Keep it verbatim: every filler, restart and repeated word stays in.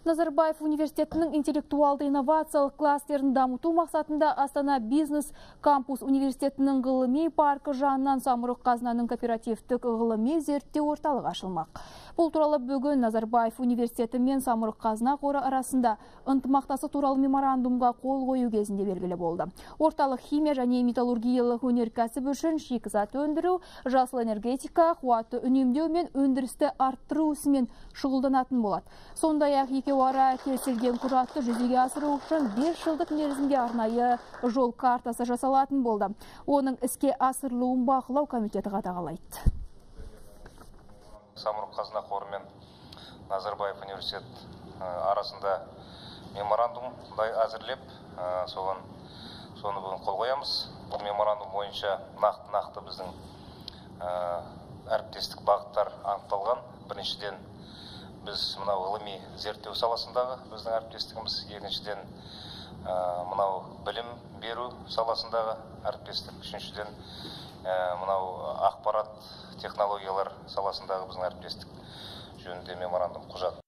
Назарбаев университетінің интеллектуалды инновациялық кластерін дамыту мақсатында Астана бизнес кампус университетінің ғылыми паркі жанынан Самұрық қазынаның кооперативтік ғылыми зерттеу орталығы ашылмақ. Бұл туралы бүгін Назарбаев университеті мен Самұрық қазына қоры арасында ынтымақтастық туралы меморандумға қол қою кезінде белгілі болды. Орталық химия және металлургиялық өнеркәсіп үшін шикізат өндіру, жасыл энергетика, қуатты үнемдеу мен өндірісті арттыру ісімен шұғылданатын болады. Сондай-ақ екеуара келісілген құжатты жүзеге асыру үшін бес жылдық мерзімге арнайы жол картасы жасалатын болды. Оның іске асырылуын бақылау комитеті қадағалайды. Самұрық қазына қоры мен Назарбаев университет арасында меморандум әзірлеп, соған соны бүгін қол қоямыз. Бұл меморандум бойынша нақты-нақты біздің әріптестік бағыттар анықталған. Біріншіден біз мынау ғылыми зерттеу саласындағы біздің әріптестігіміз, екіншіден мынау білім беру саласындағы әріптестік, үшіншіден мынау ақпарат технологиялар саласындағы біздің әріптестік жөнінде меморандум құжат.